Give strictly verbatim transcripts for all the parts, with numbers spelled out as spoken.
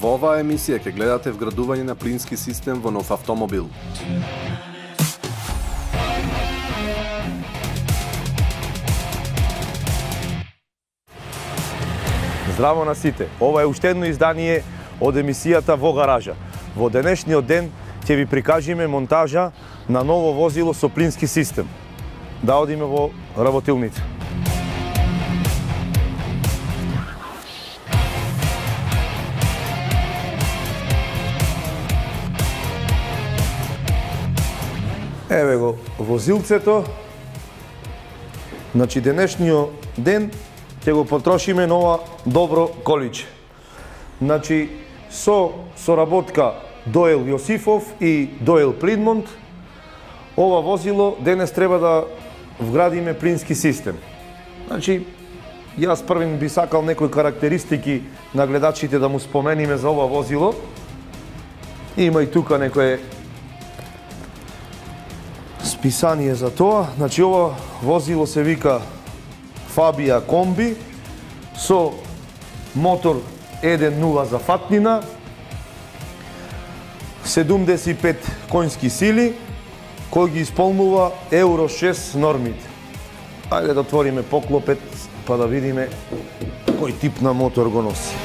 Во оваа емисија ќе гледате вградување на плински систем во нов автомобил. Здраво на сите! Ова е уште едно издание од емисијата Во гаража. Во денешниот ден ќе ви прикажеме монтажа на ново возило со плински систем. Да одиме во работилница. Еве го возилцето. Значи денешниот ден ќе го потрошиме на ова добро количе. Значи со соработка Доел Јосифов и Доел Плидмонт, ова возило денес треба да вградиме плински систем. Значи, јас првин би сакал некои карактеристики на гледачите да му спомениме за ова возило. Има и тука некое списание за тоа. Значи, ова возило се вика Фабија комби со мотор еден нула за фатнина, седумдесет и пет конски сили, кој ги исполнува Евро шест нормите. Ајде да отвориме поклопет па да видиме кој тип на мотор го носи.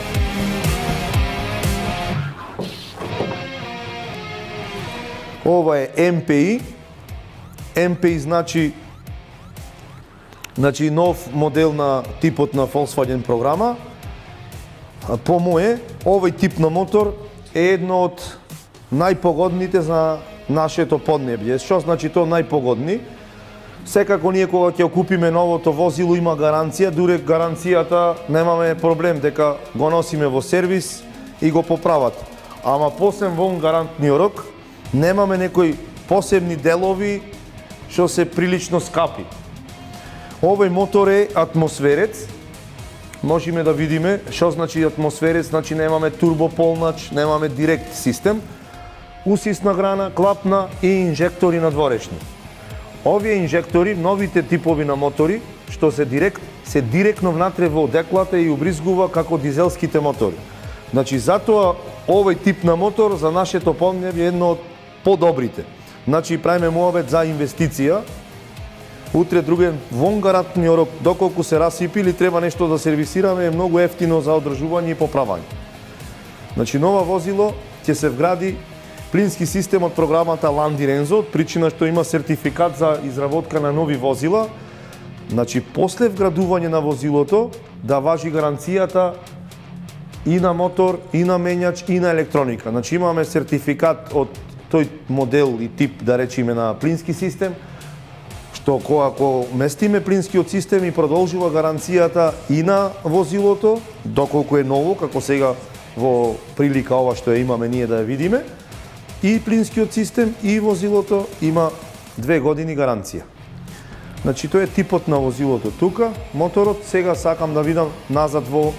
Ова е Ем Пе И. Ем Пе И значи Значи нов модел на типот на Volkswagen програма. По мое, овој тип на мотор е едно од најпогодните за нашето поднебје. Што значи тоа најпогодни? Секако ние кога ќе купиме новото возило има гаранција, дуре гаранцијата немаме проблем дека го носиме во сервис и го поправат. Ама посебно во гарантниот рок немаме некои посебни делови што се прилично скапи. Овој мотор е атмосферец. Можеме да видиме што значи атмосферец, значи немаме турбополнач, немаме директ систем, усисна грана, клапна и инжектори надворешни. Овие инжектори, новите типови на мотори, што се директ, се директно внатре во одеклата и убризгува како дизелските мотори. Значи затоа овој тип на мотор за нашето поднебје е едно од подобрите. Значи правиме муабет за инвестиција. Утре друген вон гарантниот рок, доколку се расипи или треба нешто да сервисираме, е многу ефтино за одржување и поправање. Значи нова возило ќе се вгради плински систем од програмата Ланди Рензо, од причина што има сертификат за изработка на нови возила. Значи после вградување на возилото да важи гаранцијата и на мотор, и на менјач, и на електроника. Значи имаме сертификат од тој модел и тип, да речеме, на плински систем, што кога ако местиме плинскиот систем и продолжува гаранцијата и на возилото, доколку е ново, како сега во прилика ова што ја имаме ние да ја видиме, и плинскиот систем и возилото има две години гаранција. Значи тоа е типот на возилото тука. Моторот сега сакам да видам назад во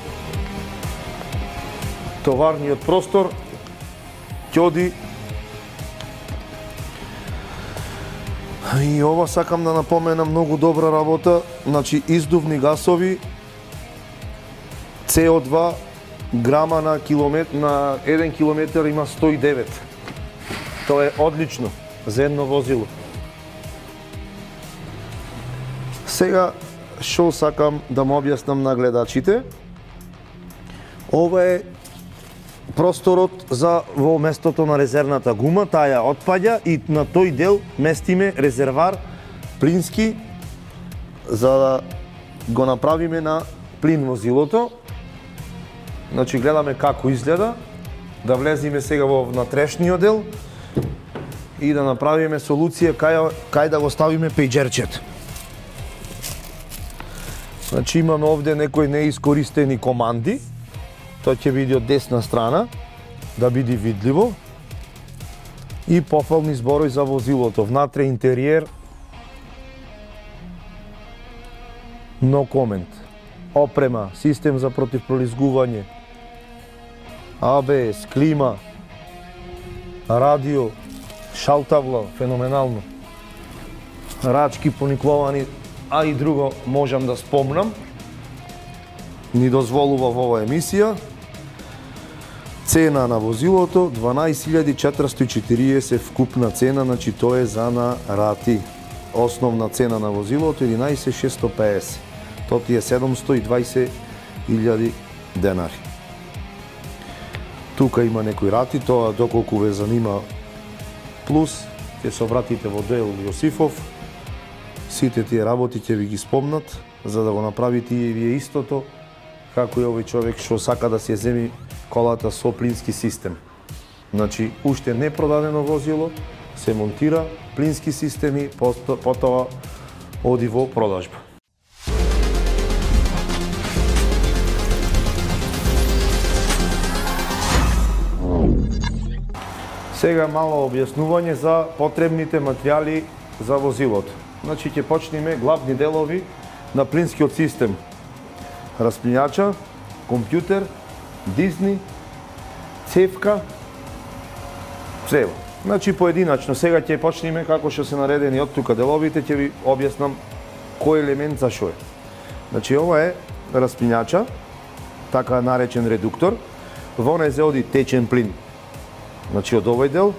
товарниот простор. Ќоди. И ова сакам да напоменам, многу добра работа. Значи издувни гасови, Се О два, грама на километр, на еден километар има сто и девет. Тоа е одлично за едно возило. Сега што сакам да му објаснам на гледачите. Ова е просторот за во местото на резервната гума, таа ја отпаѓа и на тој дел местиме резервар плински за да го направиме на плин возилото. Значи гледаме како изгледа, да влеземе сега во внатрешниот дел и да направиме солуција кај, кај да го ставиме пејџерчето. Значи имаме овде некои неискористени команди. Тоа ќе биде од десна страна, да биде видливо. И пофални зборови за возилото. Внатре интериер. No comment. Опрема, систем за противпролизгување, А Б С, клима, радио, шалтавла, феноменално. Рачки поникловани, а и друго можам да спомнам. Ни дозволува во оваа емисија. Цена на возилото дванаесет илјади четиристотини и четириесет вкупна цена, значи тоа е за на рати. Основна цена на возилото единаесет илјади шестстотини и пеесет. Тоа ти е седумстотини и дваесет илјади денари. Тука има некои рати, тоа доколку ве занима плюс, ќе се обратите во Дел Јосифов. Сите тие работи ќе ви ги спомнат, за да го направите и вие истото, како и овој човек што сака да се земи колата со плински систем. Значи, уште не продадено возило, се монтира плински системи, потоа оди во продажба. Сега мало објаснување за потребните материјали за возилото. Значи, ќе почнеме главни делови на плинскиот систем. Распилњача, компјутер, дизни, цевка, цева. Значи, поединачно. Сега ќе почнеме како што се наредени од тука деловите, ќе ви објаснам кој елемент за што е. Значи, ова е распилњача, така наречен редуктор. Во неј се оди течен плин. Значи, од овој дел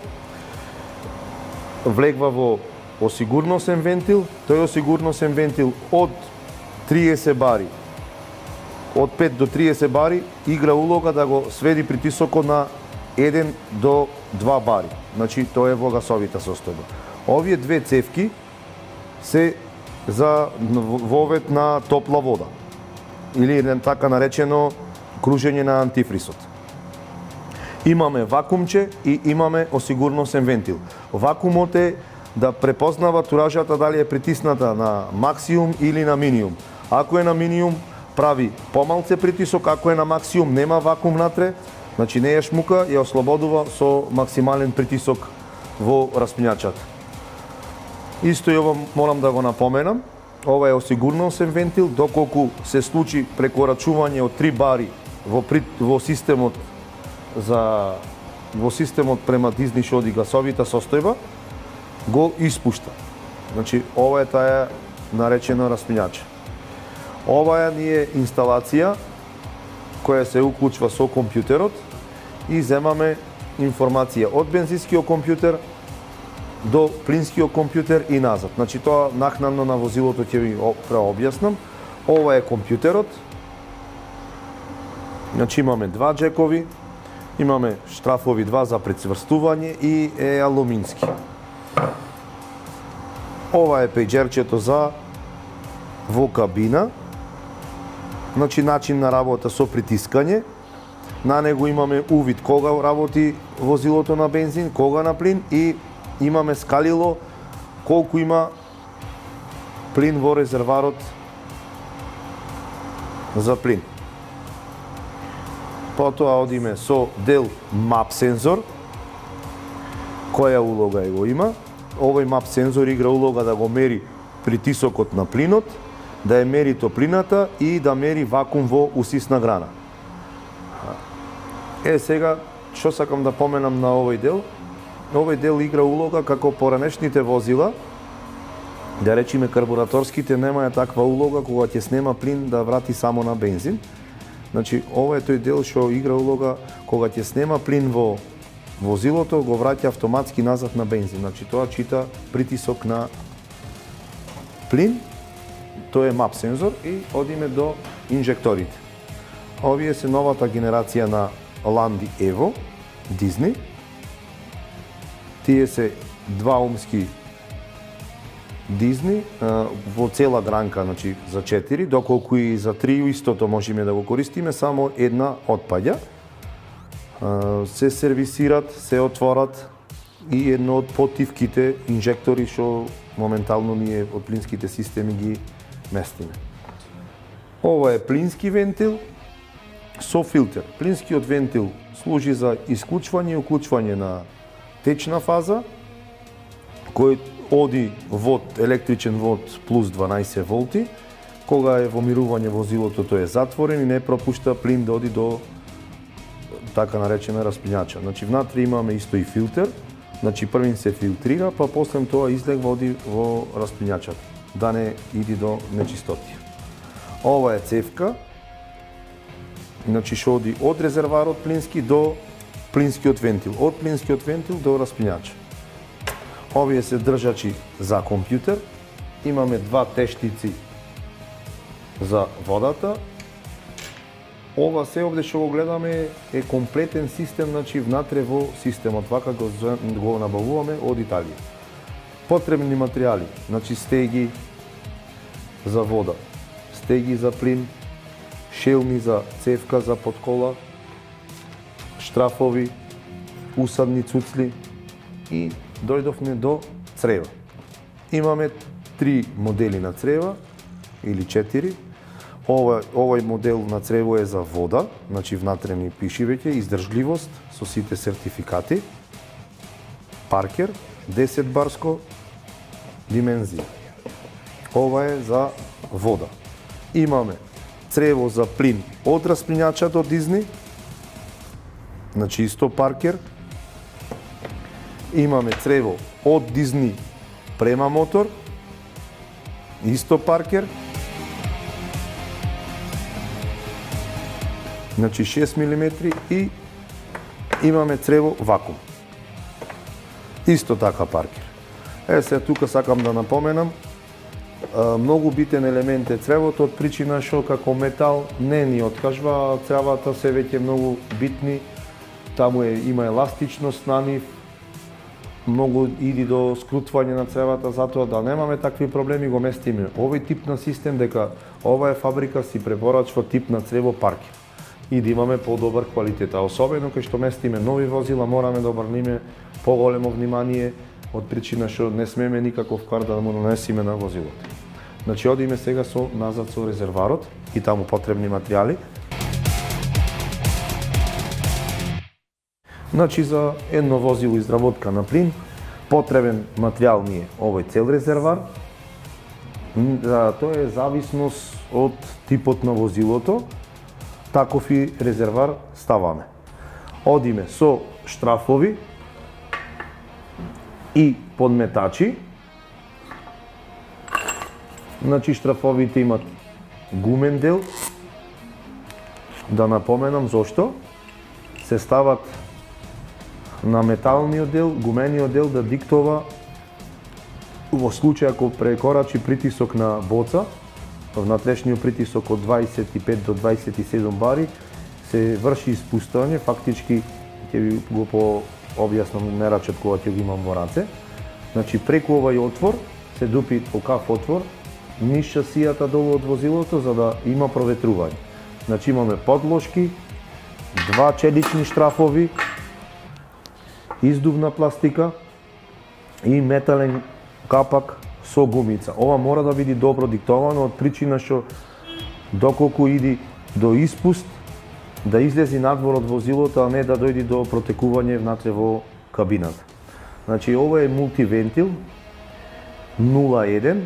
влегва во осигурносен вентил. Тој осигурносен вентил од триесет бари, од пет до триесет бари, игра улога да го сведи притисокот на еден до два бари. Значи, тоа е во гасовита состојба. Овие две цевки се за вовед на топла вода, или така наречено кружење на антифрисот. Имаме вакуумче и имаме осигурносен вентил. Вакуумот е да препознава туражата дали е притисната на максимум или на минимум. Ако е на минимум, прави помалце притисок, ако е на максимум, нема вакуум натре, значи не е шмука, ја ослободува со максимален притисок во распилњачата. Исто и ова морам да го напоменам, ова е осигурносен вентил, доколку се случи прекорачување од три бари во, во системот за во системот према дизни што оди гасовита состојба, го испушта. Значи, ова е таа наречена распилњача. Ова е ние инсталација која се уклучва со компјутерот и земаме информација од бензинскиот компјутер до плинскиот компјутер и назад. Значи, тоа накнадно на возилото ќе ви преобјаснам. Ова е компјутерот. Значи, имаме два джекови, имаме штрафови два за прецврстување и е алумински. Ова е пејџерчето за во кабина. Значи, начин на работа со притискање. На него имаме увид кога работи возилото на бензин, кога на плин, и имаме скалило колку има плин во резерварот за плин. Потоа одиме со дел мап сензор. Која улога го има? Овој мап сензор игра улога да го мери притисокот на плинот, да ја мери топлината и да мери вакуум во усисна грана. Е, сега, што сакам да поменам на овој дел? Овој дел игра улога како поранешните возила, да речиме карбураторските немаја таква улога кога ќе снема плин да врати само на бензин. Значи, ова е тој дел што игра улога кога ќе снема плин во возилото, го враќа автоматски назад на бензин. Значи, тоа чита притисок на плин, тоа е мап сензор, и одиме до инжекторите. Овие се новата генерација на Landi Evo, Disney. Тие се два умски Disney во цела гранка, значи за четири, доколку и за три истото можеме да го користиме, само една отпаѓа. Се сервисират, се отворат и едно од потивките инжектори што моментално ние од плинските системи ги местиме. Ова е плински вентил со филтер. Плинскиот вентил служи за исклучвање и уклучвање на течна фаза, кој оди вод, електричен вод плюс дванаесет волти. Кога е во мирување возилото, тој е затворен и не пропушта плин да оди до така наречена распилњача. Значи, внатре имаме исто и филтер. Значи, првин се филтрира, па после тоа излегва оди во распилњачата, да не иди до нечистоти. Ова е цевка, значи што оди од резерварот плински до плинскиот вентил. Од плинскиот вентил до распињач. Овие се држачи за компјутер. Имаме два тештици за водата. Ова се овде што го гледаме е комплетен систем, значи внатре во системот, вака го, го набавуваме од Италија. Потребни материјали, значи стеги за вода, стеги за плин, шелми за цевка за подкола, штрафови, усадни цуцли и дојдовме до црева. Имаме три модели на црева или четири. Ова, овој модел на црево е за вода, значи внатре ни пиши веќе издржливост со сите сертификати, Паркер, десет барско, димензија. Ова е за вода. Имаме црево за плин од распињача до Дизни, значи исто Паркер. Имаме црево од Дизни према мотор, исто Паркер. Значи шест милиметри и имаме црево вакуум. Исто така Паркер. Е, се тука сакам да напоменам, многу битен елемент е цревото од причина што како метал не ни откажва, цревата се веќе многу битни, таму е, има еластичност на нив, многу иди до скрутвање на цревата, затоа да немаме такви проблеми го местиме овој тип на систем, дека ова е фабрика си препорачува тип на црево Паркер и да имаме подобар квалитет. А особено кај што местиме нови возила, мораме да обрниме поголемо внимание од причина што не смеме никаков квар да му нанесиме на возилото. Значи одиме сега со назад со резерварот и таму потребни материјали. Значи за едно возило изработка на плин потребен материјал ни е овој цел резервар. Тоа е зависност од типот на возилото. Таков и резервар ставаме. Одиме со штрафови и подметачи. Значи штрафовите имат гумен дел. Да напоменам зошто. Се стават на металниот дел, гумениот дел да диктова во случај ако прекорачи притисок на боца, внатрешниот притисок од дваесет и пет до дваесет и седум бари, се врши испуштање, фактички ќе ви го пообјаснам мерачот кога ќе го имам во раце. Значи преку овај отвор се дупи окав отвор низ шасијата долу од возилото за да има проветрување. Значи имаме подложки, два челични штрафови, издувна пластика и метален капак со гумица. Ова мора да биде добро диктовано од причина што доколку иди до испуст, да излези надвор од возилото, а не да дојди до протекување внатре во кабината. Значи ова е мултивентил нула еден.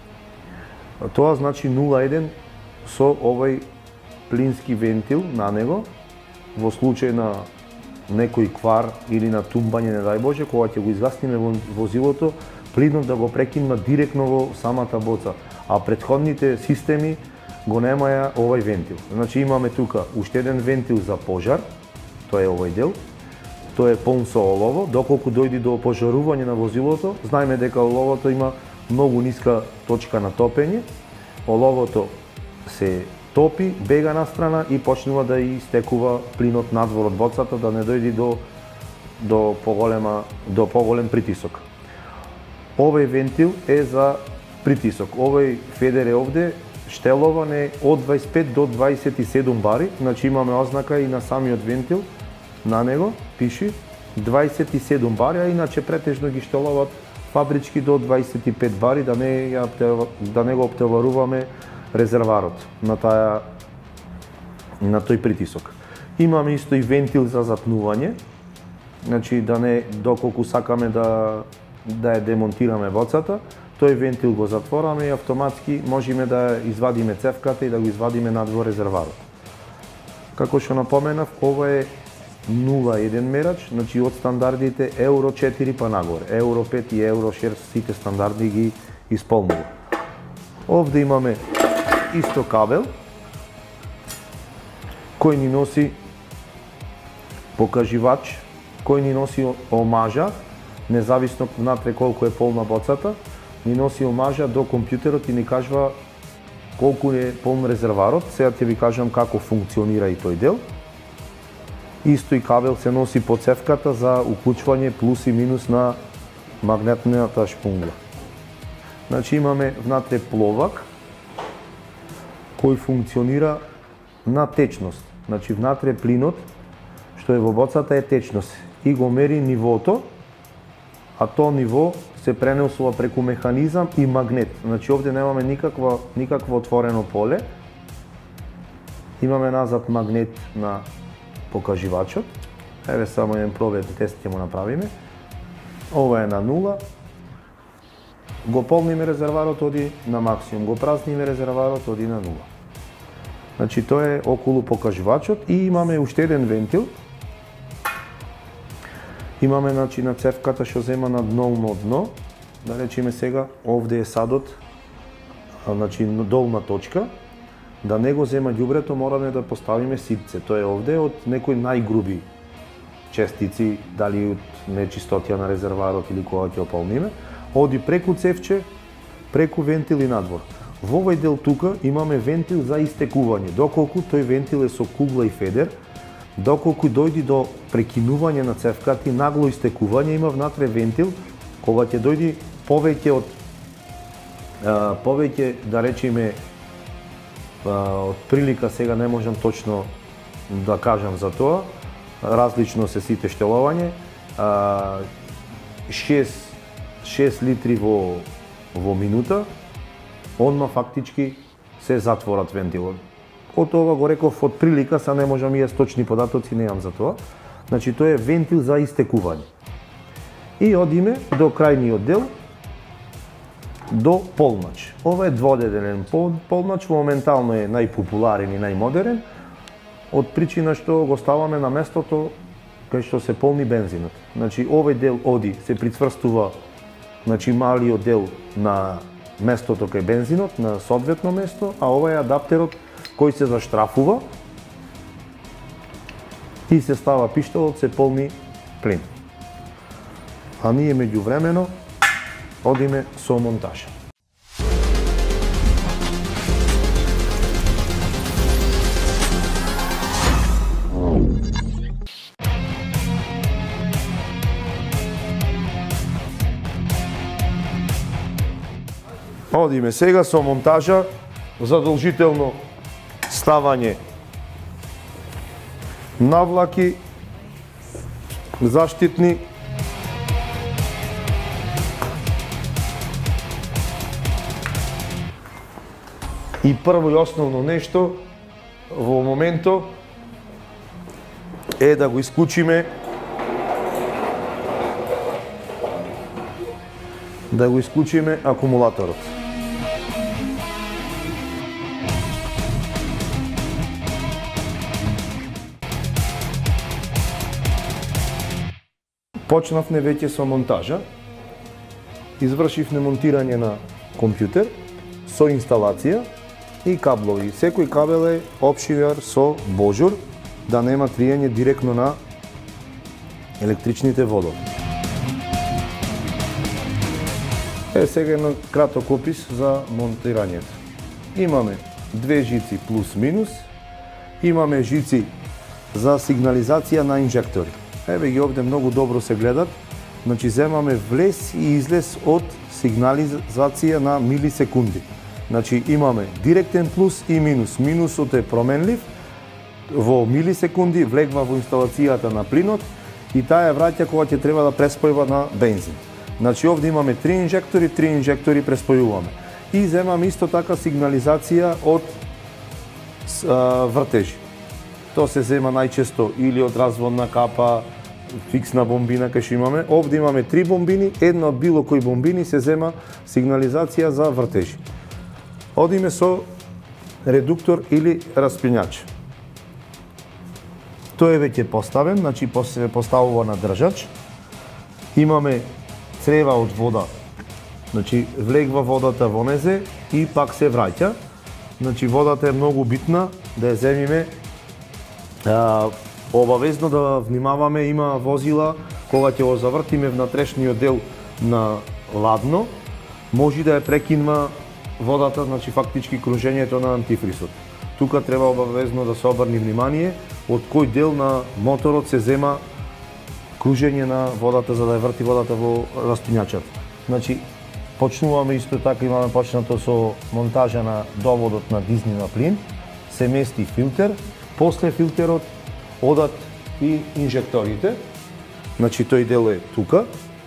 Тоа значи нула еден со овој плински вентил на него во случај на некој квар или на тумбање, не дај Боже, кога ќе го изгасниме во возилото, плинот да го прекинува директно во самата боца, а претходните системи го немаја овај вентил. Значи имаме тука уште еден вентил за пожар, тоа е овој дел, тоа е полн со олово, доколку дојди до пожарување на возилото, знаеме дека оловото има многу ниска точка на топење, оловото се топи, бега на страна и почнува да истекува плинот надвор од боцата, да не дојди до до поголема до поголем притисок. Овој вентил е за притисок. Овој федер е овде штелован е од дваесет и пет до дваесет и седум бари, значи имаме ознака и на самиот вентил, на него пиши дваесет и седум бари, а иначе претежно ги штеловат фабрички до дваесет и пет бари, да не да не го оптеваруваме резерварот на таа на тој притисок. Имаме исто и вентил за запнување, значи да не доколку сакаме да да ја демонтираме боцата, тој вентил го затвораме и автоматски можеме да извадиме цевката и да го извадиме надвор резерварот. Како што напоменав, ова е нула еден мерач, значи од стандардите Евро четири па нагоре. Евро пет и Евро шест сите стандарди ги исполнува. Овде имаме исто кабел кој ни носи покаживач кој ни носи омажа, независно внатре колку е полна боцата, ни носи омажа до компјутерот и ни кажува колку е полн резерварот. Сега ќе ви кажам како функционира и тој дел. Исто и кабел се носи по цевката за уклучвање плюс и минус на магнетната шпунгла. Значи имаме внатре пловак кој функционира на течност. Значи внатре плинот што е во боцата е течност и го мери нивото, а то ниво се пренесува преку механизам и магнет. Значи овде немаме никакво никакво отворено поле. Имаме назад магнет на покаживачот. Еве само еден пробен тест ќе му направиме. Ова е на нула. Го полниме резерварот, оди на максимум. Го празниме резерварот, оди на нула. Значи тоа е околу покаживачот и имаме уште еден вентил. Имаме значи на цевката што зема на долно дно. Да речеме сега овде е садот, значи долна точка. Да не го зема ѓубрето, мораме да поставиме ситце. Тоа е овде од некои најгруби честици, дали од нечистотија на резерварот или кога ќе ополниме. Оди преку цевче, преку вентил и надвор. Во овој дел тука имаме вентил за истекување. Доколку тој вентил е со кугла и федер, доколку дојди до прекинување на цевката и нагло истекување, има внатре вентил, кога ќе дојди повеќе од а, повеќе, да речеме, а, од прилика сега не можам точно да кажам за тоа, различно се сите штелување, а, шест литри во, во минута, онма фактички се затворат вентилот. Од ова го реков од прилика, са не можам и јас точни податоци, неам за тоа. Значи тоа е вентил за истекување. И одиме до крајниот дел, до полнач. Ова е дводеделен полнач, моментално е најпопуларен и најмодерен, од причина што го ставаме на местото кај што се полни бензинот. Значи овој дел оди се прицврстува, значи малиот дел на местото кај бензинот, на соодветно место, а ова е адаптерот кој се заштрафува и се става пишталот, се полни плин. А ние меѓувремено одиме со монтажа. Одиме сега со монтажа, задолжително ставање навлаки, заштитни, и прво и основно нешто во моментот е да го исклучиме да го исклучиме акумулаторот. Почнавме веќе со монтажа, извршивме монтирање на компјутер со инсталација и каблови. Секој кабел е опшивар со божур, да нема триење директно на електричните водови. Е, сега едно краток опис за монтирањето. Имаме две жици плюс-минус, имаме жици за сигнализација на инжектори. Еве ги овде многу добро се гледат. Значи земаме влез и излез од сигнализација на милисекунди. Значи имаме директен плюс и минус. Минусот е променлив, во милисекунди влегва во инсталацијата на плинот и таа ја враќа кога ќе треба да преспојува на бензин. Значи овде имаме три инжектори, три инжектори преспојуваме. И земаме исто така сигнализација од а, вртежи. Тоа се зема најчесто или од разводна капа, фиксна бомбина кај што имаме. Овде имаме три бомбини, една од било кој бомбини се зема сигнализација за вртежи. Одиме со редуктор или распињач. Тој е веќе поставен, значи се поставува на држач. Имаме црева од вода, значи влегва водата во незе и пак се враќа. Значи водата е многу битна да ја земиме а, Обавезно да внимаваме, има возила кога ќе го завртиме внатрешниот дел на ладно, може да ја прекинува водата, значи фактички кружењето на антифризот. Тука треба обавезно да се обрни внимание од кој дел на моторот се зема кружење на водата за да ја врти водата во распинјачот. Значи почнуваме исто така, имаме почнато со монтажа на доводот на дизни на плин, се мести филтер, после филтерот одат и инжекторите. Значи тој дел е тука.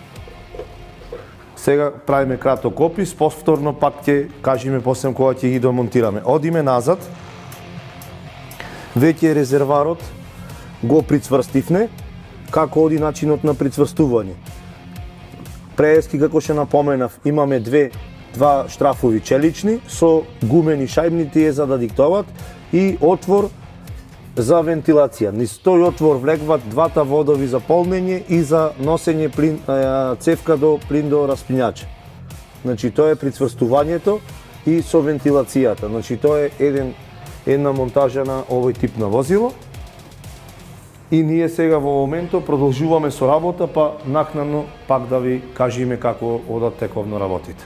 Сега правиме краток опис, повторно пак ќе кажеме после кога ќе ги домонтираме. Одиме назад. Веќе резерварот го прицврстивне. Како оди начинот на прицврстување? Прески, како ќе напоменав, имаме две два штрафови челични со гумени шајбни, тие за да диктоват, и отвор за вентилација. Низ тој отвор влегват двата водови за полнење и за носење плин, цевка до плин до распинјач. Значи тоа е прицврстувањето и со вентилацијата. Значи тоа е еден една монтажа на овој тип на возило. И ние сега во моментот продолжуваме со работа, па накнадно пак да ви кажеме како одат тековно работите.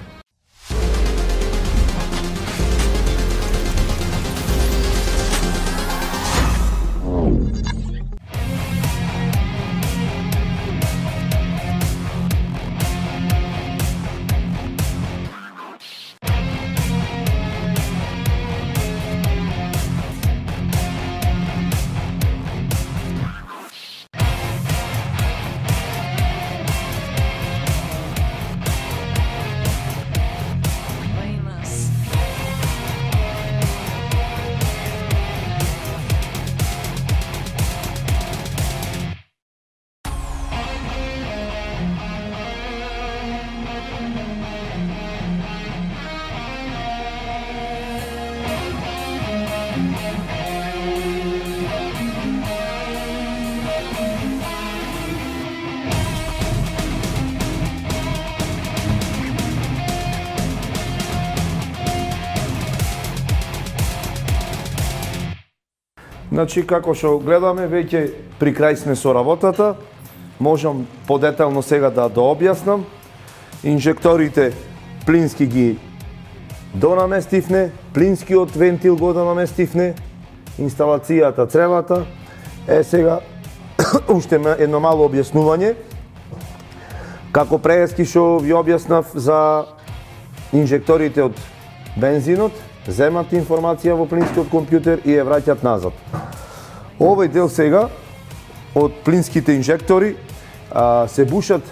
Значи, како што гледаме, веќе при крај сме со работата. Можам подетално сега да дообјаснам. Инжекторите плински ги донаместивне, плинскиот вентил го донаместивне, инсталацијата цревата. Е, сега, уште едно мало објаснување. Како прески што ви објаснав за инжекторите од бензинот, земат информација во плинскиот компјутер и ја враќат назад. Овој дел сега од плинските инжектори а, се бушат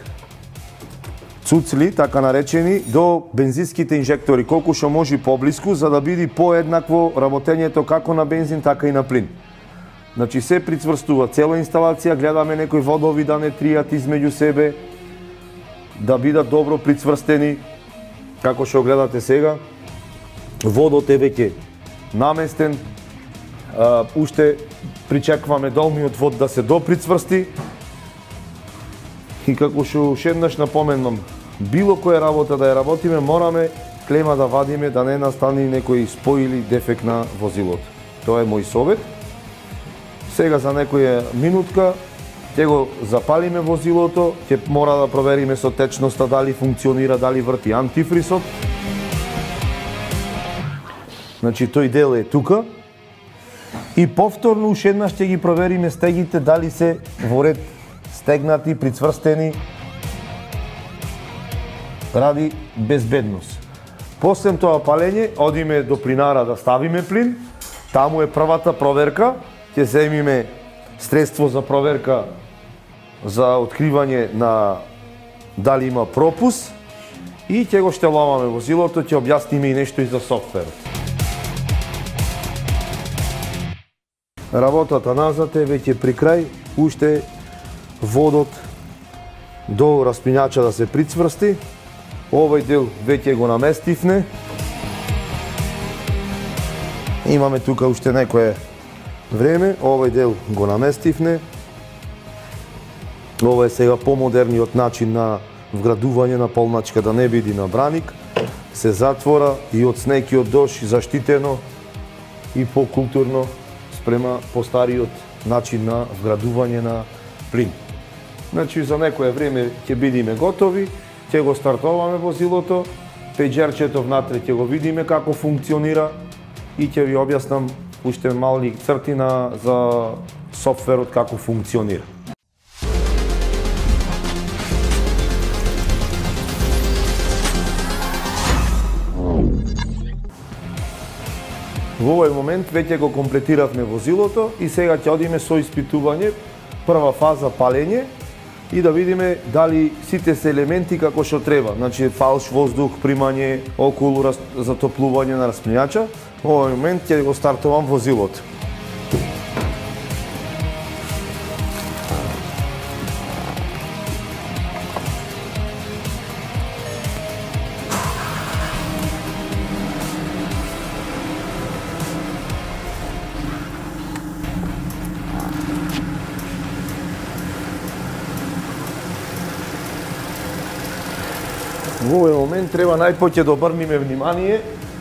цуцли, така наречени, до бензинските инжектори, колку што може поблиску, за да биде поеднакво работењето како на бензин, така и на плин. Значи се прицврстува цела инсталација, гледаме некои водови да не тријат измеѓу себе, да бидат добро прицврстени, како што гледате сега. Водот е веќе наместен, а, уште причекваме долниот вод да се доприцврсти. И како што уште еднаш напоменам, било која работа да ја работиме, мораме клема да вадиме да не настане некој спој или дефект на возилото. Тоа е мој совет. Сега за некоја минутка ќе го запалиме возилото, ќе мора да провериме со течноста дали функционира, дали врти антифризот. Значи тој дел е тука. И повторно уште еднаш ќе ги провериме стегите дали се во ред стегнати, прицврстени, ради безбедност. После тоа палење, одиме до плинара да ставиме плин. Таму е првата проверка. Ќе земиме средство за проверка за откривање на дали има пропуск и ќе го штеловаме возилото, ќе објасниме и нешто и за софтверот. Работата назад е веќе при крај, уште водот до распинјача да се прицврсти. Овој дел веќе го наместивне. Имаме тука уште некое време, овој дел го наместивне. Ова е сега помодерниот начин на вградување на полначка, да не биде на браник. Се затвора и од снег и од дожд, заштитено и покултурно спрема постариот начин на вградување на плин. Значи, за некое време ќе бидеме готови, ќе го стартоваме возилото, пеџерчето внатре ќе го видиме како функционира и ќе ви објаснам уште мали цртина за софтверот како функционира. Во овој момент веќе го комплетиравме возилото и сега ќе одиме со испитување, прва фаза палење и да видиме дали сите се елементи како што треба. Значи фалш воздух, примање, околу затоплување на распнењача. Во овој момент ќе го стартувам возилото. Во овој момент треба најпоќе да обрнеме внимание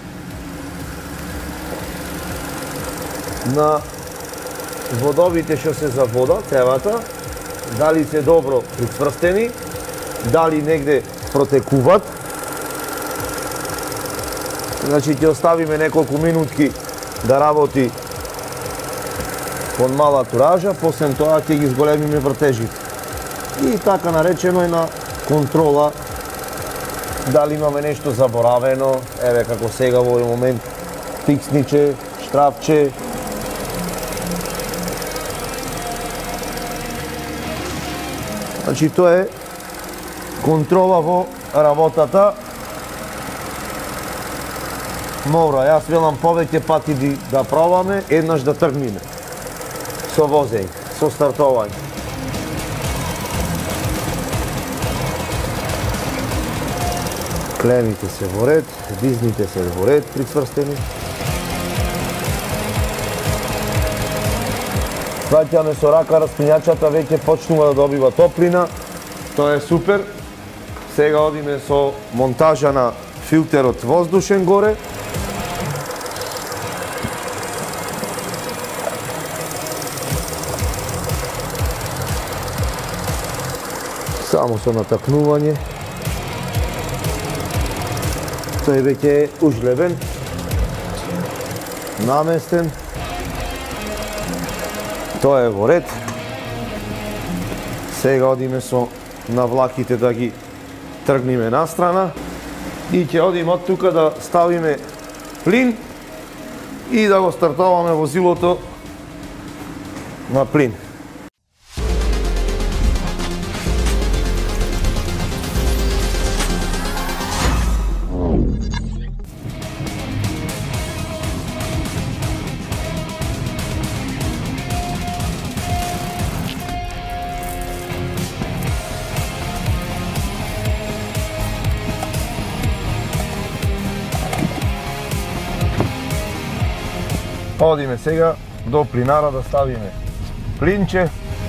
на водовите што се за вода, цевата, дали се добро прицврстени, дали негде протекуваат. Значи ќе оставиме неколку минутки да работи под мала туража, после тоа ќе ги зголемиме вртежите. И така наречено е на контрола дали имаме нешто заборавено, еве како сега во овој момент, фиксниче, штрафче. Значи тоа е контрола во работата. Мора, јас велам повеќе пати да пробаме, еднаш да тргнеме со возење, со стартување. Клемите се во ред, дизните се во ред прицврстени. Сваќаме со рака распнењачата, веќе почнува да добива топлина. Тоа е супер. Сега одиме со монтажа на филтерот воздушен горе. Само со натакнување. Тој веќе е ужлебен, наместен. Тоа е во ред. Сега одиме со навлаките да ги тргнеме настрана и ќе одиме од тука да ставиме плин и да го стартуваме возилото на плин. Одиме сега до плинара да ставиме плинче.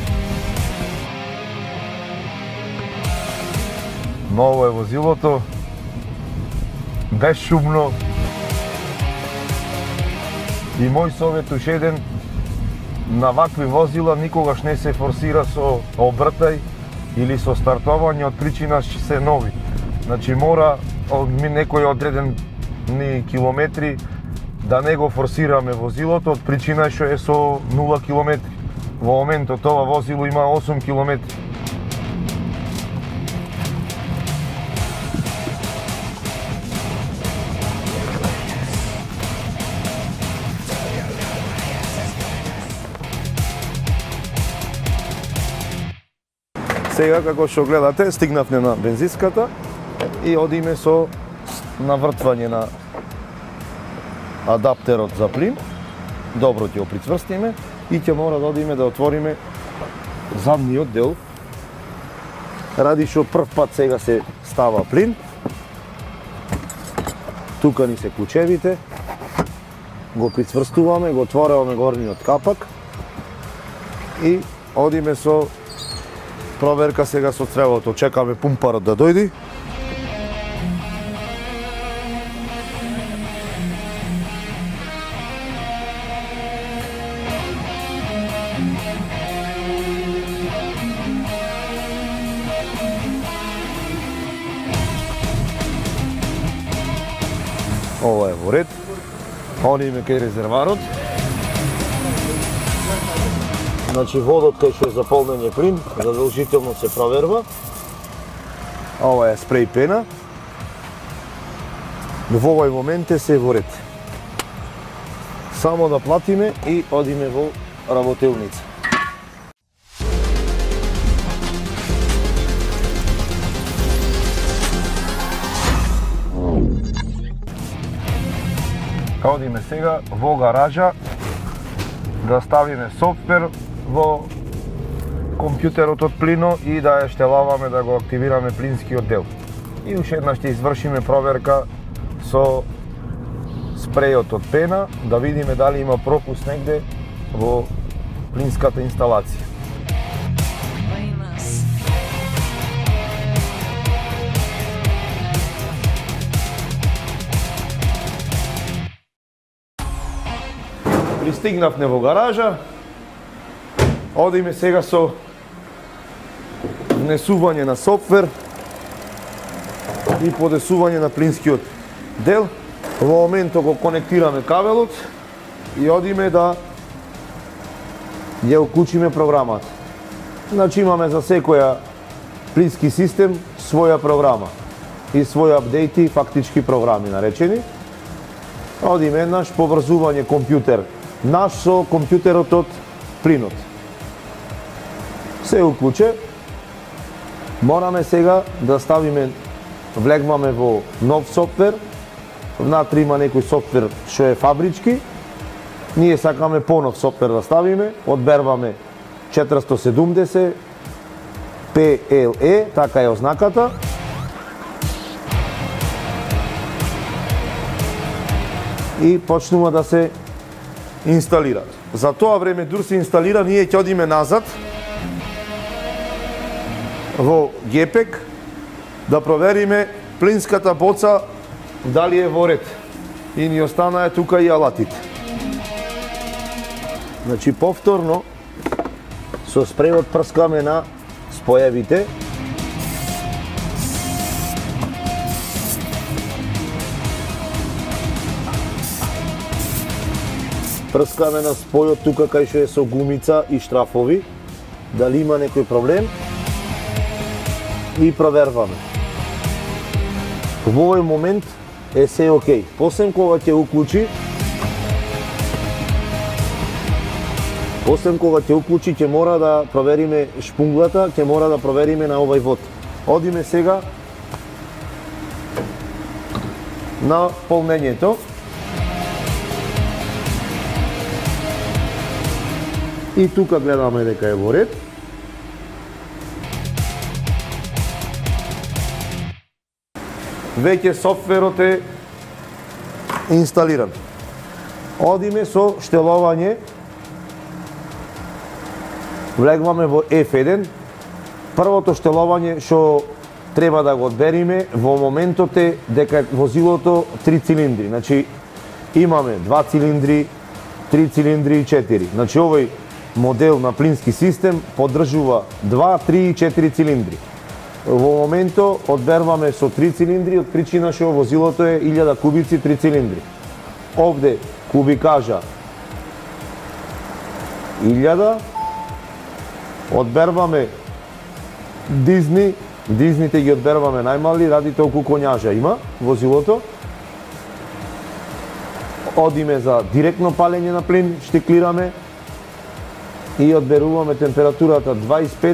Ново е возилото, безшумно. И мој совет уште еден, на вакви возила никогаш не се форсира со обртај или со стартовање од причина што се нови. Значи мора некој одредени километри да не го форсираме возилото од причина што е со нула километри. Во моментот ова возило има осум километри. Сега, како што гледате, стигнавме на бензинската и одиме со навртвање на адаптерот за плин. Добро ќе го прицврстиме и ќе мора да одиме да отвориме задниот дел. Ради што прв пат сега се става плин. Тука ни се клучевите. Го прицврстуваме, го отворуваме горниот капак и одиме со проверка сега со цревото. Чекаме пумпарот да дојди. Ова е во ред. Одиме кај резерварот. Значи водот кај што е за полнење плин, задолжително се проверва. Ова е спреј пена. Во овој момент е се во ред. Само да платиме и одиме во работилница. Одиме сега во гаража да ставиме софтвер во компјутерот од плино и да ја штелаваме да го активираме плинскиот дел. И уште еднаш ќе извршиме проверка со спрејот од пена да видиме дали има пропуст негде во плинската инсталација. Пристигнавме во гаража. Одиме сега со внесување на софтвер и подесување на плинскиот дел. Во моментот го конектираме кабелот и одиме да ја уклучиме програмата. Значи имаме за секоја плински систем своја програма и своји апдејти, фактички програми наречени. Одиме еднаш поврзување компјутер наш со компјутерот од плинот. Се уклуче. Мораме сега да ставиме, влегваме во нов софтвер. Внатре има некој софтвер што е фабрички. Ние сакаме понов софтвер да ставиме. Одберваме четиристо седумдесет Пи Ел И, така е ознаката. И почнува да се инсталира. За тоа време дур се инсталира, ние ќе одиме назад во Гепек да провериме плинската боца дали е во ред. И ни останаа тука и алатите. Значи повторно со спрејот прскаме на споевите. Прскаме на спојот тука кај што е со гумица и штрафови, дали има некој проблем и проверваме. Во овој момент е се окей. Посем кога ќе уклучи, посем кога ќе уклучи, ќе мора да провериме шпунглата, ќе мора да провериме на овој вод. Одиме сега на полнењето. И тука гледаме дека е во ред. Веќе софтверот е инсталиран. Одиме со штелување. Влегваме во Еф еден. Првото штелување што треба да го одбериме во моментот е дека возилото три цилиндри. Значи имаме два цилиндри, три цилиндри и четири. Значи овој модел на плински систем поддржува два, три и четири цилиндри. Во моментот одберваме со три цилиндри од причина што возилото е илјада кубици три цилиндри. Овде кубикажа илјада. Одберваме дизни, дизните ги одберваме најмали, ради толку коњажа има возилото. Одиме за директно палење на плин, штиклираме и одберуваме температурата дваесет и пет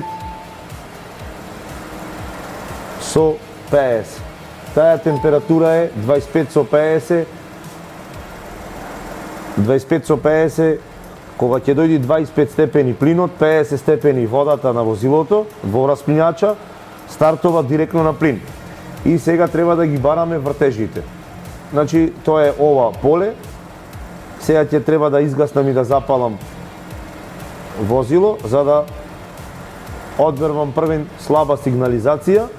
со петдесет. Таа температура е дваесет и пет со петдесет. дваесет и пет со петдесет. Кога ќе дојди дваесет и пет степени плинот, петдесет степени водата на возилото во расплинача, стартува директно на плин. И сега треба да ги бараме вртежите. Значи, тоа е ова поле. Сега ќе треба да изгаснам и да запалам возило, за да одбервам првен слаба сигнализација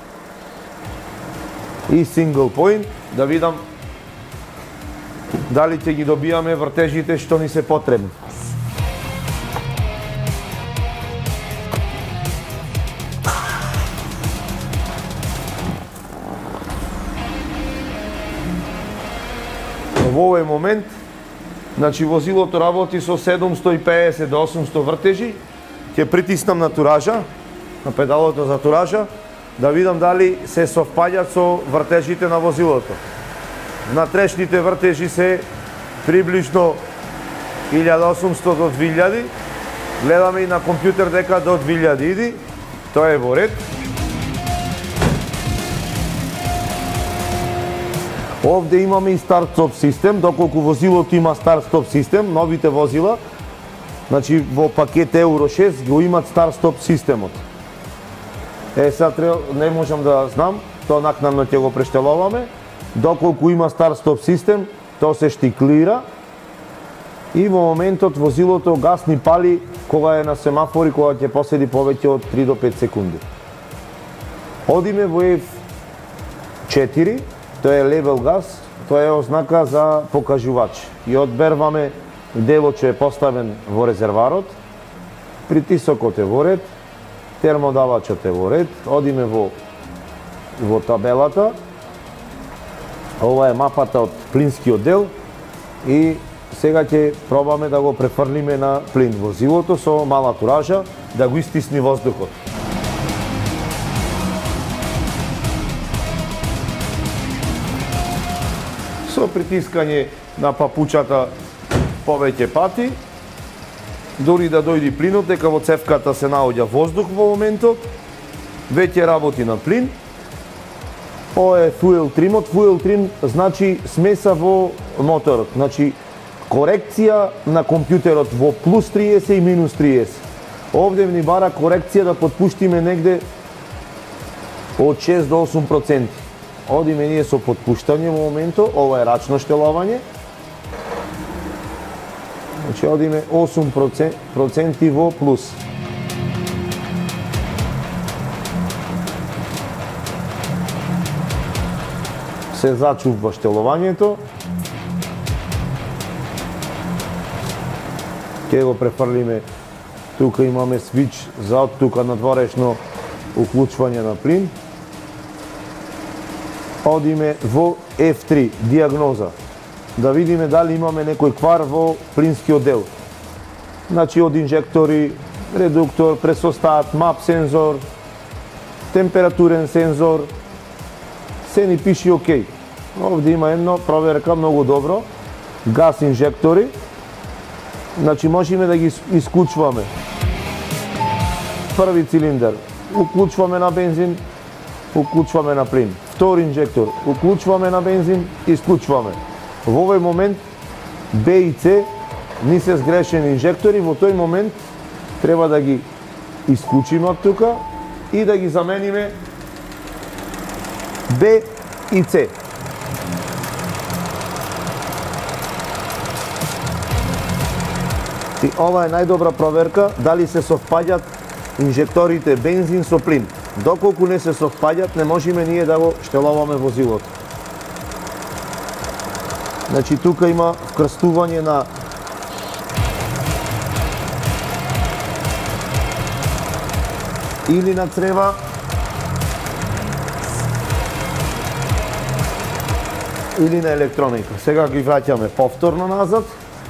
и single point, да видам дали ќе ги добијаме вртежите што ни се потребни. Во овој момент, значи возилото работи со седумсто и педесет до осумсто вртежи. Ќе притиснам на туража, на педалото за туража, да видам дали се совпаѓаат со вртежите на возилото. Внатрешните вртежи се приближно илјада и осумсто до две илјади. Гледаме и на компјутер дека до две илјади иди. Тоа е во ред. Овде имаме и старт-стоп систем, доколку возилото има старт-стоп систем, новите возила, значи во пакет Евро шест го имат старт-стоп системот. Е, сега не можам да знам, тоа накнадно ќе го прештелуваме. Доколку има старт-стоп систем, тоа се штиклира и во моментот возилото гасни пали кога е на семафори, кога ќе поседи повеќе од три до пет секунди. Одиме во еф четири, тоа е левел газ, тоа е ознака за покажувач. И одберваме делот што е поставен во резерварот, притисокот е во ред, термодавачот е во ред, одиме во, во табелата. Ова е мапата од плинскиот дел и сега ќе пробаме да го префрлиме на плин возилото со мала туража, да го истисни воздухот. Со притискање на папучата повеќе пати, дори да дојди плинот, дека во цевката се наоѓа воздух во моментот, веќе работи на плин. Ова е fuel trimот. Fuel trim значи смеса во моторот, значи корекција на компјутерот во плюс триесет и минус триесет. Овде ни бара корекција да подпуштиме негде од шест до осум проценти. Одиме ние со подпуштање во моментот, ова е рачно штелување. Значи одиме осум проценти во плюс. Се зачупва штелувањето. Ке го префрлиме. Тука имаме свич за од тука надворешно уклучвање на плин. Одиме во еф три, диагноза. Да видиме дали имаме некој квар во плинскиот дел. Значи од инжектори, редуктор, пресостат, мап сензор, температурен сензор, се ни пиши окей. Овде има едно проверка многу добро. Газ инжектори. Значи можеме да ги исклучваме. Први цилиндер, уклучваме на бензин, уклучваме на плин. Втори инжектор, уклучваме на бензин, исклучваме. Во овој момент Б и С ни се сгрешени инжектори, во тој момент треба да ги исклучиме од тука и да ги замениме Б и С. И ова е најдобра проверка дали се совпаѓаат инжекторите бензин со плин. Доколку не се совпаѓаат, не можеме ние да го штелуваме возилото. Значи тука има вкрстување на или на црева или на електроника. Сега ги враќаме повторно назад.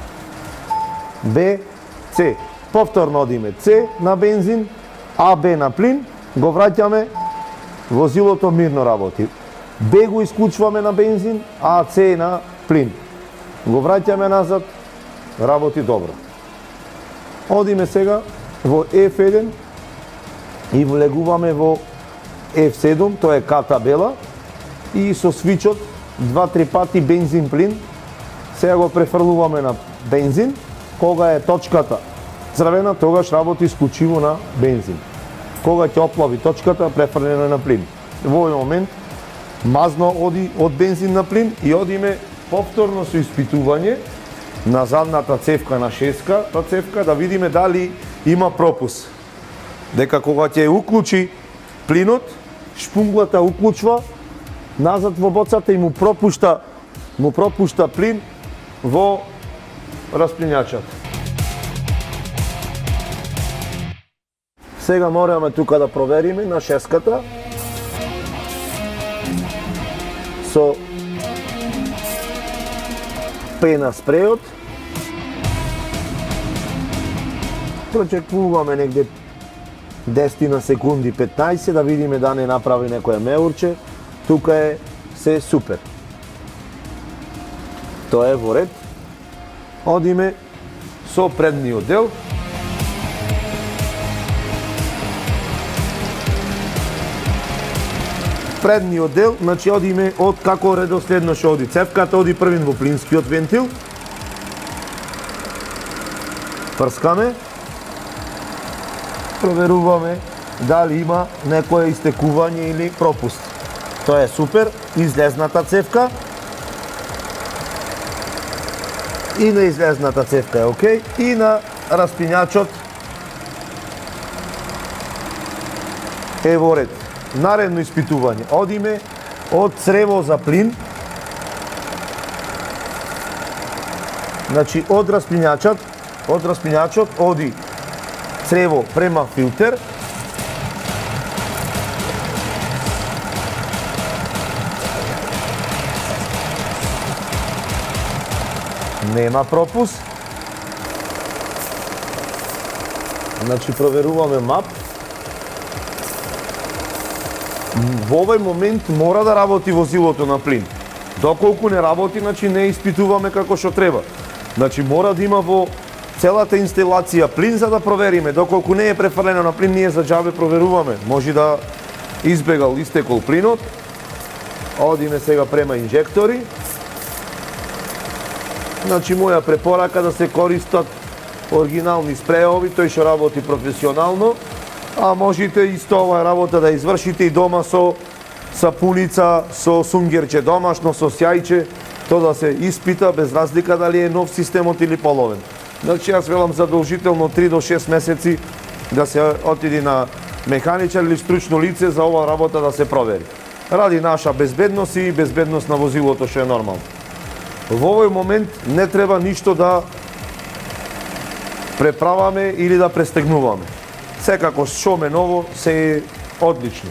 Б, С. Повторно одиме С на бензин, А, Б на плин, го враќаме, возилото мирно работи. Б го исклучваме на бензин, А, С на плин. Го враќаме назад, работи добро. Одиме сега во еф еден и влегуваме во еф седум, тоа е К табела, и со свичот два-три пати бензин плин. Сега го префрлуваме на бензин. Кога е точката црвена, тогаш работи исклучиво на бензин. Кога ќе оплави точката, префрлено на плин. Во овој момент мазно оди од бензин на плин и одиме повторно со испитување на задната цевка, на шеска цевка, да видиме дали има пропус. Дека кога ќе уклучи плинот, шпунглата уклучва назад во боцата и му пропушта, му пропушта плин во распринјачот. Сега мораме тука да провериме на шеската со пена спрејот. Прочекуваме негде десет секунди, петнаесет, да видиме да не направи некоја меурче. Тука е се супер. Тоа е во ред. Одиме со предниот дел. Предниот дел, значи одиме од како редоследно што оди. Цевката оди првин во плинскиот вентил. Прскаме. Проверуваме дали има некое истекување или пропуст. Тоа е супер. Излезната цевка. И на излезната цевка е окей. И на распињачот е во ред. Наредно испитување. Одиме од црево за плин. Значи од распињачот, од распињачот оди црево према филтер. Нема пропуск. Значи проверуваме мап. Во овој момент мора да работи возилото на плин. Доколку не работи, значи не испитуваме како што треба. Значи мора да има во целата инсталација плин за да провериме. Доколку не е префрлено на плин, ние за џабе проверуваме. Може да избегал, истекол плинот. Одиме сега према инжектори. Значи моја препорака да се користат оригинални спреови, тој што работи професионално. А можете исто оваа работа да извршите и дома со сапуница, со сунгерче домашно, со сјајче, тоа да се испита без разлика дали е нов системот или половен. Значи јас велам задолжително три до шест месеци да се отиди на механичар или стручно лице за оваа работа да се провери. Ради наша безбедност и безбедност на возилото што е нормално. Во овој момент не треба ништо да преправаме или да престегнуваме. Секако што ме ново се е одлично.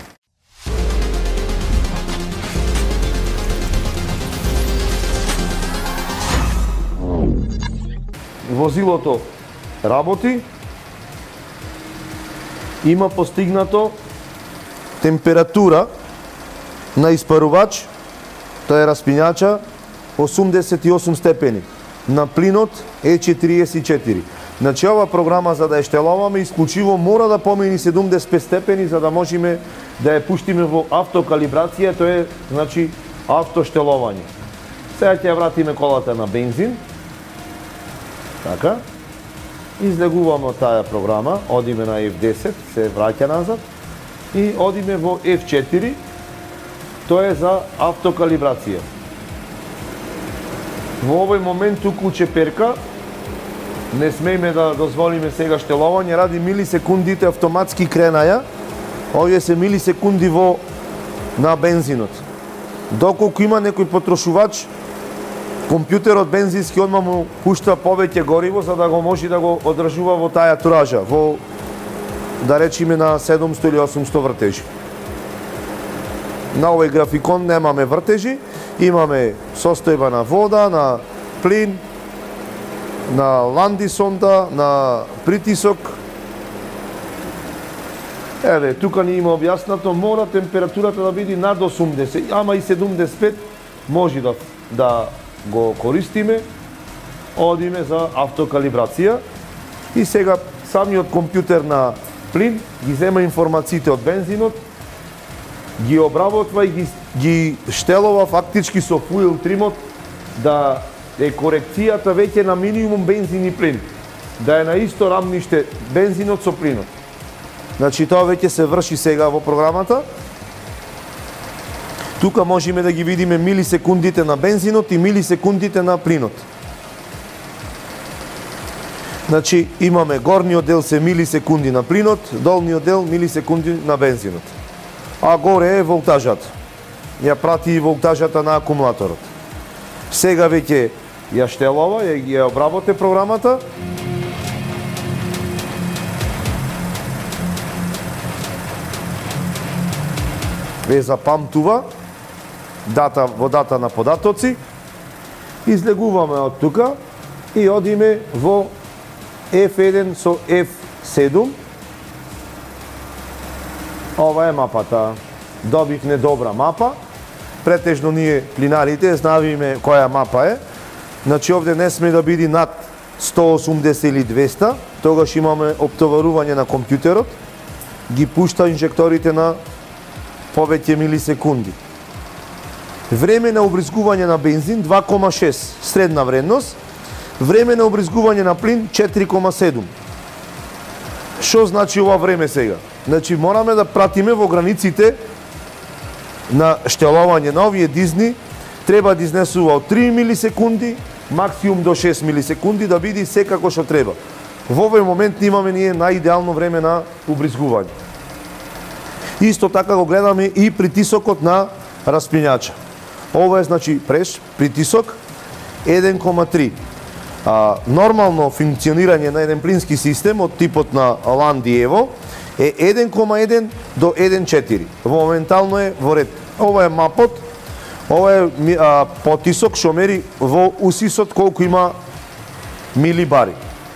Возилото работи, има постигнато температура на испарувач, тоа е распињача, осумдесет и осум степени. На плинот е четириесет и четири. Значи ова програма за да ја штеловаме исклучиво мора да помини седумдесет и пет степени за да можеме да ја пуштиме во автокалибрација, тоа е значи автоштеловање. Сега ќе ја вратиме колата на бензин. Така. Излегуваме од таа програма, одиме на еф десет, се враќа назад и одиме во еф четири. Тоа е за автокалибрација. Во овој момент туку чеперка, не смееме да дозволиме сега штеловање, ради милисекундите автоматски кренаја, овие се милисекунди во на бензинот. Доколку има некој потрошувач, компјутерот бензински одма му пушта повеќе гориво за да го може да го одржува во таа туража, во да речеме на седумсто или осумсто вртежи. На овој графикон немаме вртежи, имаме состојба на вода, на плин, на ландисонда, на притисок. Еве, тука ни има објаснато, мора температурата да биде над осумдесет, ама и седумдесет и пет може да, да го користиме. Одиме за автокалибрација и сега самиот компјутер на плин ги зема информациите од бензинот, ги обработва и ги, ги штелова фактички со фуел тримот да е корекцијата веќе на минимум бензин и плин, да е на исто рамниште бензинот со плинот. Значи тоа веќе се врши сега во програмата. Тука можеме да ги видиме милисекундите на бензинот и милисекундите на плинот. Значи имаме горниот дел се милисекунди на плинот, долниот дел милисекунди на бензинот. А горе е волтажата. Ја прати и волтажата на акумулаторот. Сега веќе ја штелова, ја, ја обработе програмата. Ве запамтува дата во дата на податоци Излегуваме од тука и одиме во Еф еден со Еф седум. Ова е мапата. Добивме добра мапа. Претежно ние плинарите знаеме која мапа е. Значи овде не сме да биде над сто осумдесет или двеста, тогаш имаме оптоварување на компјутерот, ги пушта инжекторите на повеќе милисекунди. Време на обризгување на бензин два кома шест, средна вредност. Време на обризгување на плин четири кома седум. Што значи ова време сега? Значи мораме да пратиме во границите на штелување на овие дизни, треба да изнесува од три милисекунди, максимум до шест милисекунди, да биде секако што треба. Во овој момент имаме ние најидеално време на убризгување. Исто така го гледаме и притисокот на распињача. Ова е значи преш, притисок еден кома три. А, нормално функционирање на еден плински систем од типот на Ландиево е еден кома еден до еден кома четири. Во моментално е во ред. Ова е мапот, ова е а, потисок што мери во усисот колку има милибари.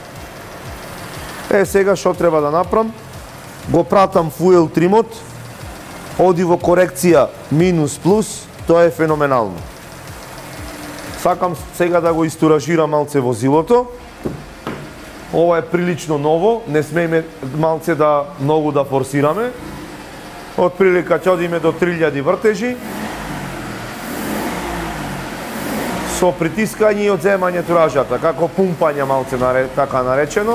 Е, сега што треба да направам? Го пратам фуел тримот, оди во корекција минус плюс, тоа е феноменално. Сакам сега да го истуражирам малце возилото. Ова е прилично ново, не смееме малце да многу да форсираме. Од прилика ќе одиме до три илјади вртежи. Со притискање и одземање туражата, како пумпање малце така наречено.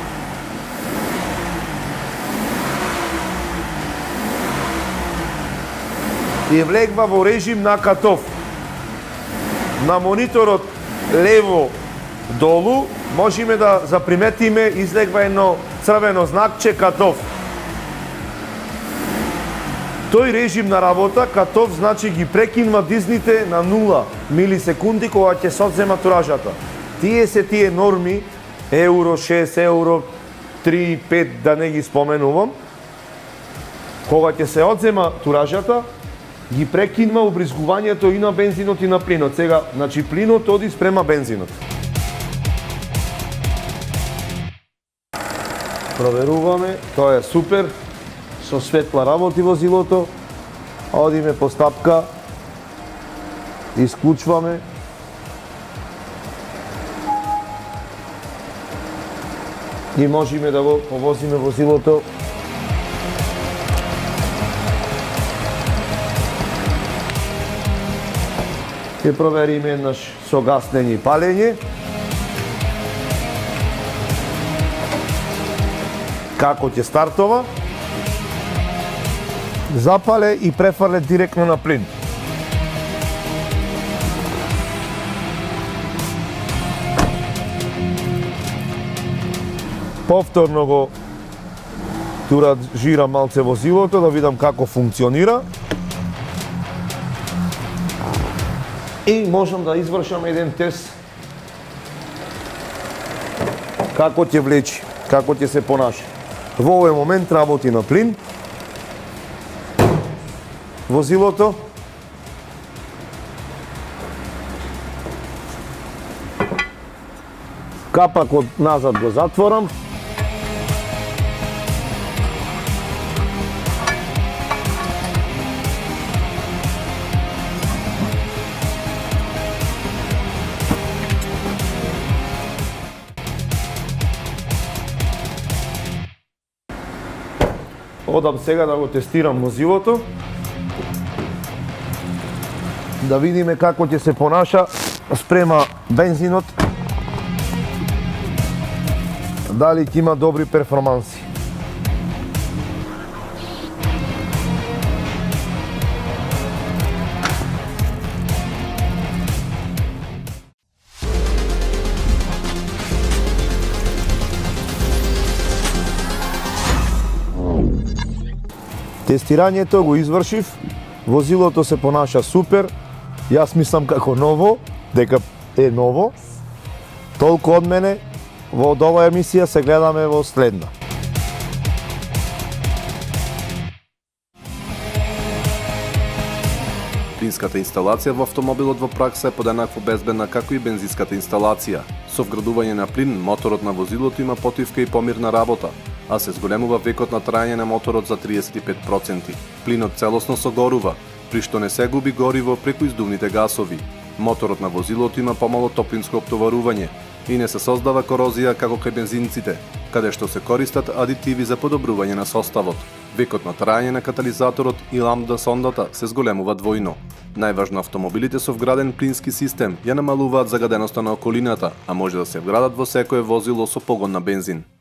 И влегва во режим на катов. На мониторот лево долу можеме да заприметиме излегва едно црвено знакче катов. Тој режим на работа, катов, значи ги прекинува дизните на нула милисекунди кога ќе се одзема туражата. Тие се тие норми, евро шест, евро три, пет, да не ги споменувам, кога ќе се одзема туражата, ги прекинува убризгувањето и на бензинот и на плинот. Сега, значи плинот оди спрема бензинот. Проверуваме, тоа е супер, со светла работи возилото. Одиме по стапка, исклучваме. И можеме да го повозиме возилото ќе провериме еднаш со гаснење и палење. Како ќе стартова. Запале и префрле директно на плин. Повторно го туражирам малце возилото да видам како функционира. И можам да извршам еден тест како ќе влечи, како ќе се понаша. Во овој момент работи на плин. Возилото. Капакот назад го затворам. Одам сега да го тестирам возилото. Да видиме како ќе се понаша спрема бензинот. Дали ќе има добри перформанси. Тестирањето го извршив, возилото се понаша супер, јас мислам како ново, дека е ново. Толку од мене, во оваа емисија се гледаме во следна. Плинската инсталација во автомобилот во пракса е подеднакво безбедна како и бензинската инсталација. Со вградување на плин, моторот на возилото има потивка и помирна работа, а се зголемува векот на траење на моторот за триесет и пет проценти. Плинот целосно согорува, при што не се губи гориво преку издувните гасови. Моторот на возилото има помало топлинско оптоварување и не се создава корозија како кај бензинците, каде што се користат адитиви за подобрување на составот. Векот на траење на катализаторот и ламда сондата се зголемува двојно. Најважно, автомобилите со вграден плински систем ја намалуваат загаденоста на околината, а може да се вградат во секое возило со погон на бензин.